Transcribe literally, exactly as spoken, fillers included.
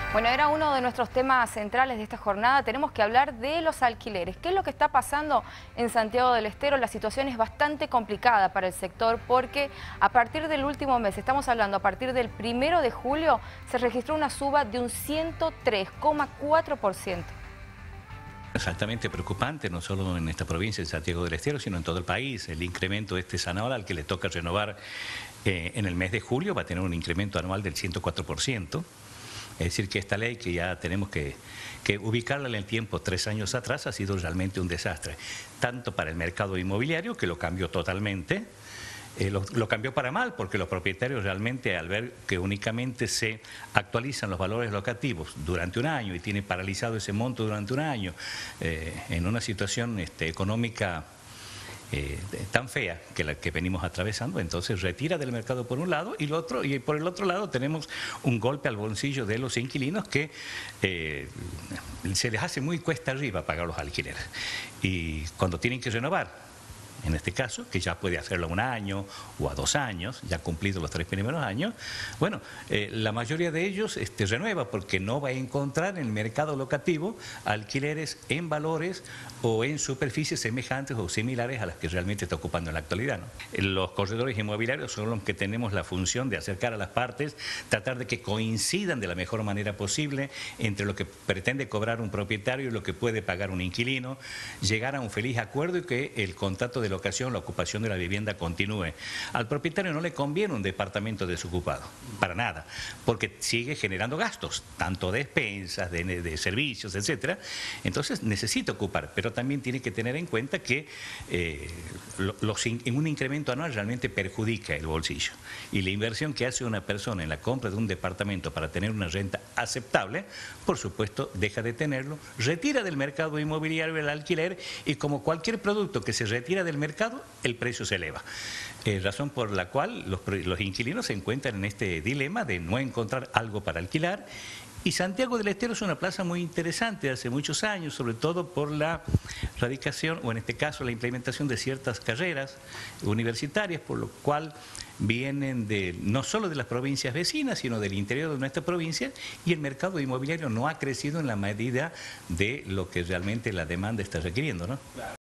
Bueno, era uno de nuestros temas centrales de esta jornada. Tenemos que hablar de los alquileres. ¿Qué es lo que está pasando en Santiago del Estero? La situación es bastante complicada para el sector porque a partir del último mes, estamos hablando a partir del primero de julio, se registró una suba de un ciento tres coma cuatro por ciento. Es altamente preocupante, no solo en esta provincia, en Santiago del Estero, sino en todo el país. El incremento este anual al que le toca renovar eh, en el mes de julio va a tener un incremento anual del ciento cuatro por ciento. Es decir, que esta ley, que ya tenemos que, que ubicarla en el tiempo tres años atrás, ha sido realmente un desastre. Tanto para el mercado inmobiliario, que lo cambió totalmente, eh, lo, lo cambió para mal, porque los propietarios realmente, al ver que únicamente se actualizan los valores locativos durante un año y tiene paralizado ese monto durante un año, eh, en una situación este, económica Eh, tan fea que la que venimos atravesando, entonces retira del mercado por un lado y, lo otro, y por el otro lado tenemos un golpe al bolsillo de los inquilinos que eh, se les hace muy cuesta arriba pagar los alquileres. Y cuando tienen que renovar, en este caso, que ya puede hacerlo a un año o a dos años, ya cumplidos los tres primeros años, bueno, eh, la mayoría de ellos este, renueva porque no va a encontrar en el mercado locativo alquileres en valores o en superficies semejantes o similares a las que realmente está ocupando en la actualidad, ¿no? Los corredores inmobiliarios son los que tenemos la función de acercar a las partes, tratar de que coincidan de la mejor manera posible entre lo que pretende cobrar un propietario y lo que puede pagar un inquilino, llegar a un feliz acuerdo y que el contrato de locación, la ocupación de la vivienda continúe. Al propietario no le conviene un departamento desocupado, para nada, porque sigue generando gastos, tanto de expensas, de, de servicios, etcétera. Entonces necesita ocupar, pero también tiene que tener en cuenta que eh, los, en un incremento anual realmente perjudica el bolsillo. Y la inversión que hace una persona en la compra de un departamento para tener una renta aceptable, por supuesto, deja de tenerlo, retira del mercado inmobiliario el alquiler y como cualquier producto que se retira del mercado, el precio se eleva. Eh, razón por la cual los, los inquilinos se encuentran en este dilema de no encontrar algo para alquilar. Y Santiago del Estero es una plaza muy interesante hace muchos años, sobre todo por la radicación, o en este caso la implementación de ciertas carreras universitarias, por lo cual vienen de no solo de las provincias vecinas, sino del interior de nuestra provincia, y el mercado inmobiliario no ha crecido en la medida de lo que realmente la demanda está requiriendo, ¿no?